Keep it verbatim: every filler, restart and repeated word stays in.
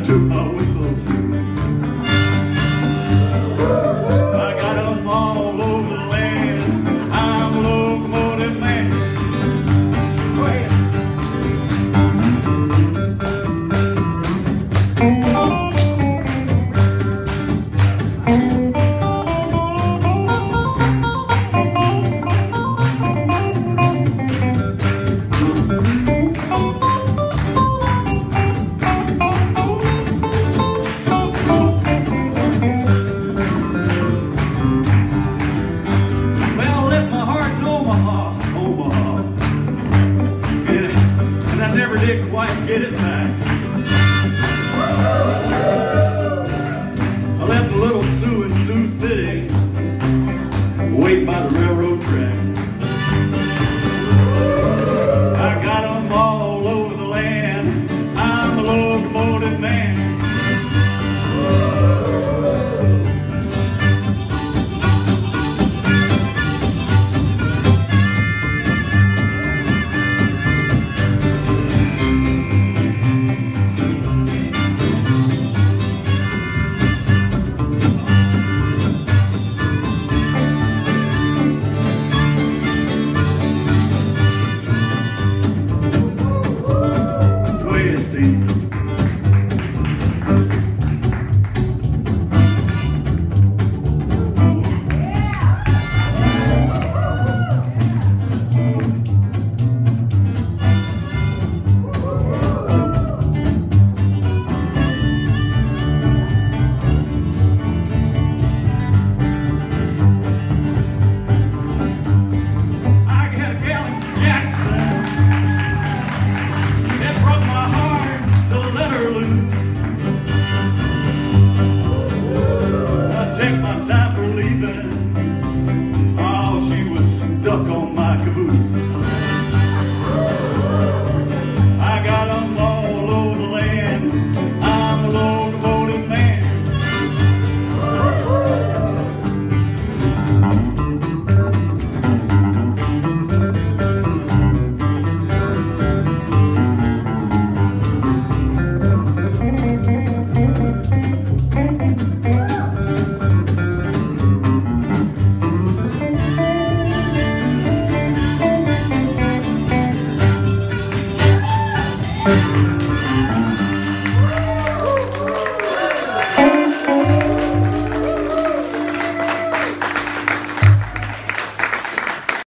toot my whistle too. I got 'em all over the land. I'm a locomotive man. Go ahead. Never did quite get it back. I left a little Sioux in Sioux City, waiting by the railroad track. I got 'em all over the land. I'm a locomotive man. Take my time for leaving.